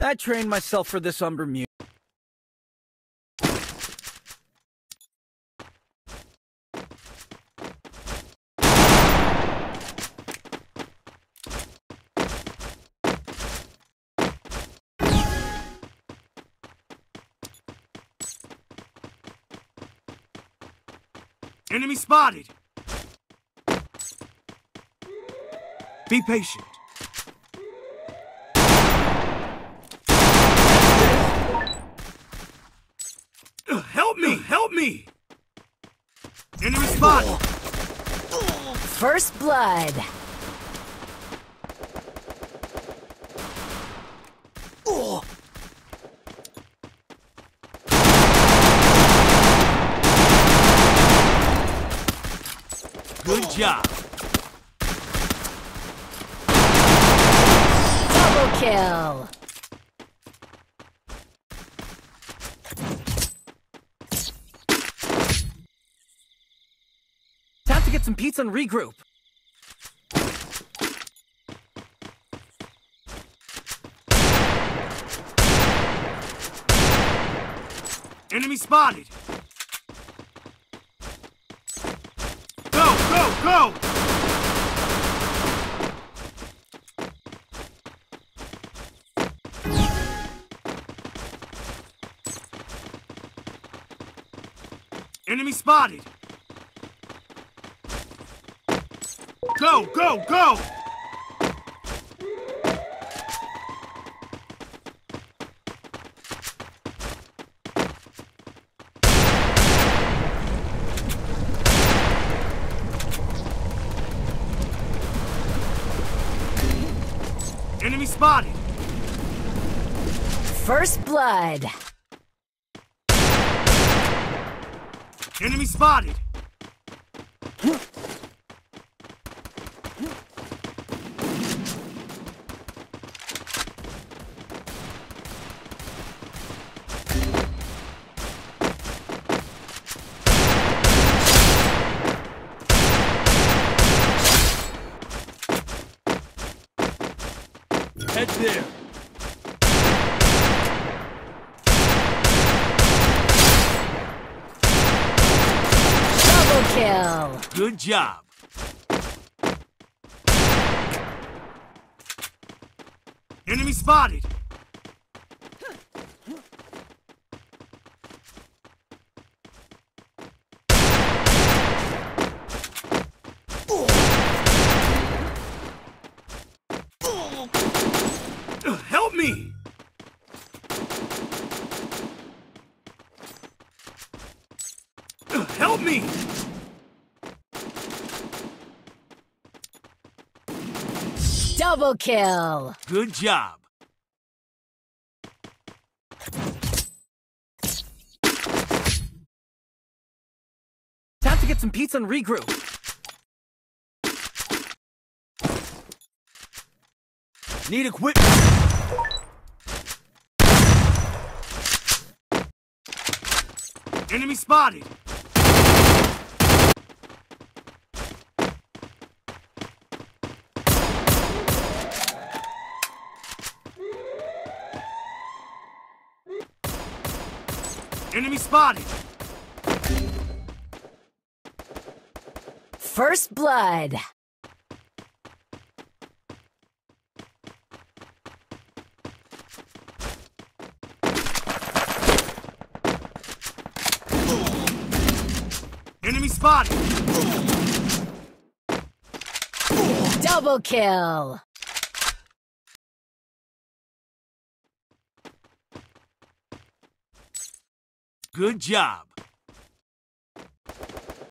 I trained myself for this on Bermuda. Enemy spotted! Be patient. Help me! Help me! Enemy spotted! First blood. Good job. Double kill. Time to get some pizza and regroup. Enemy spotted! Go, go, go! Enemy spotted! Go, go, go! Enemy spotted! First blood. Enemy spotted! Head there. Double kill. Good job. Enemy spotted! Help me! Help me! Double kill. Good job. Time to get some pizza and regroup. Need equipment. Enemy spotted. Enemy spotted. First blood. Enemy spotted. Double kill. Good job.